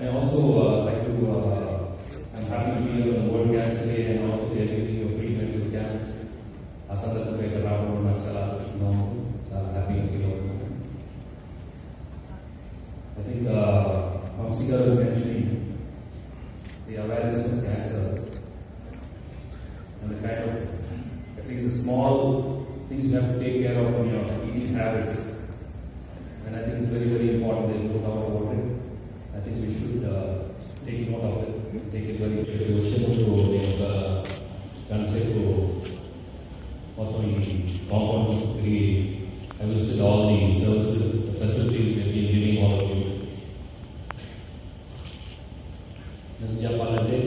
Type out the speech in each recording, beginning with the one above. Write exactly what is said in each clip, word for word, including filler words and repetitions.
I also uh, like to, uh, I'm happy to be here on World Gas today and also to giving you a free medical camp. Asada to make a round of Machala, no, so happy to be here. I think uh, Mamsika was mentioning the awareness of cancer and the kind of, at least the small things you have to take care of in your eating habits. And I think it's very, very important that you put out about it. I think we should uh, take note of it, take it very seriously. I listed all the services, the facilities that we are giving all of you. Mister Japalante,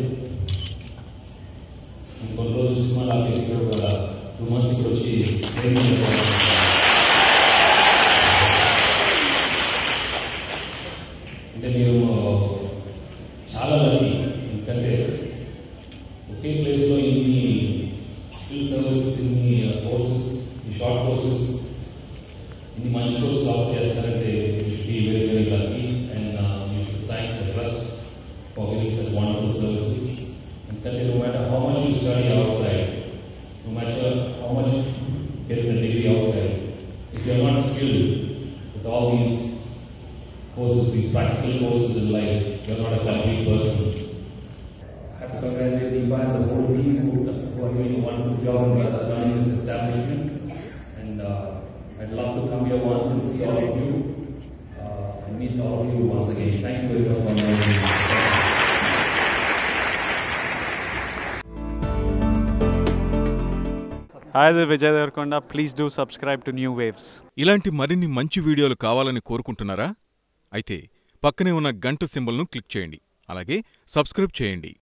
in control of small application, two months ago, she నేను చాలా lucky ఎందుకంటే ఒకే ప్లేస్లో ఇన్ని skill services ఇన్ని courses ఈ short courses ఇన్ని మంచి కోర్సెస్ ఆఫర్ చేస్తారంటే you should be very very lucky and you should thank the trust for giving such wonderful services ఎందుకంటే no matter how much you study outside no matter how much get the degree outside if you are not skilled with all these courses, these practical courses in life, you are not a complete person. I have to congratulate Deepa and the whole team who, who are doing a wonderful job in running this establishment. And uh, I'd love to come here once and see all of you uh, and meet all of you once again. Thank you very much for joining me. Hi, this is Vijay Devarkonda. Please do subscribe to New Waves. ఇలాంటి మరిన్ని మంచి వీడియోలు కావాలని కోరుకుంటున్నారా? అయితే పక్కనే ఉన్న గంట సింబల్ను click చేయండి. అలాగే సబ్స్క్రైబ్ చేయండి.